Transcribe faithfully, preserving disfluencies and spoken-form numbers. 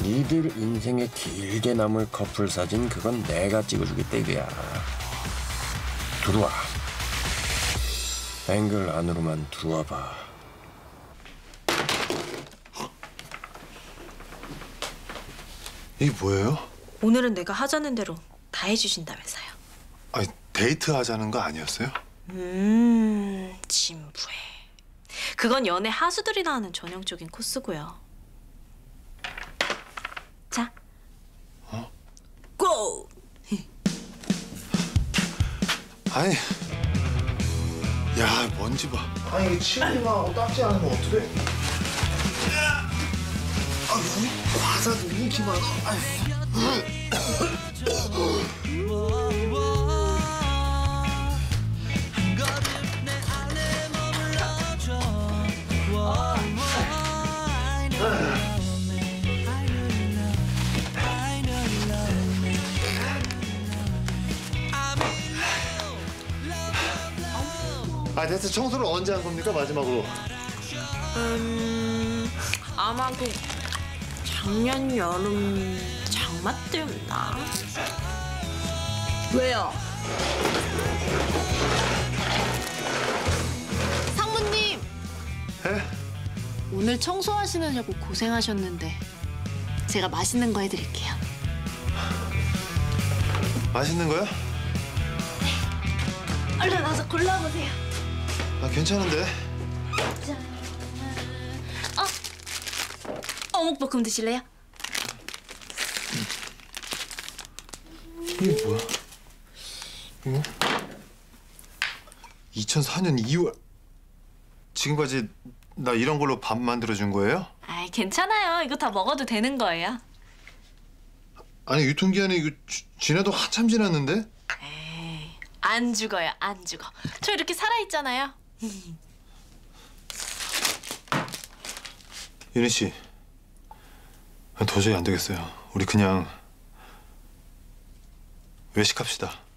니들 인생에 길게 남을 커플 사진 그건 내가 찍어주겠다 이거야. 들어와. 앵글 안으로만 들어와 봐. 이게 뭐예요? 오늘은 내가 하자는 대로 다 해주신다면서요. 아니, 데이트 하자는 거 아니었어요? 음, 진부해. 그건 연애 하수들이나 하는 전형적인 코스고요. 자, 어? 고! 아니, 야, 먼지 봐. 아니, 이게 치우기만 하고 닦지 않으면 어떡해? 아, 여기 과자도 인기 많아. 아, 대체 청소를 언제 한 겁니까, 마지막으로? 음, 아마 그 작년 여름 장마 때였나? 왜요? 상무님! 에? 오늘 청소하시느냐고 고생하셨는데 제가 맛있는 거 해드릴게요. 맛있는 거야? 얼른 와서 골라보세요. 아, 괜찮은데. 어? 어묵볶음 드실래요? 이게 뭐야? 이거? 이천사 년 이월. 지금까지 나 이런 걸로 밥 만들어준 거예요? 아이, 괜찮아요. 이거 다 먹어도 되는 거예요. 아니, 유통기한이 이거 지, 지나도 한참 지났는데? 에이, 안 죽어요, 안 죽어. 저 이렇게 살아있잖아요. 윤희 씨, 도저히 안 되겠어요. 우리 그냥 외식합시다.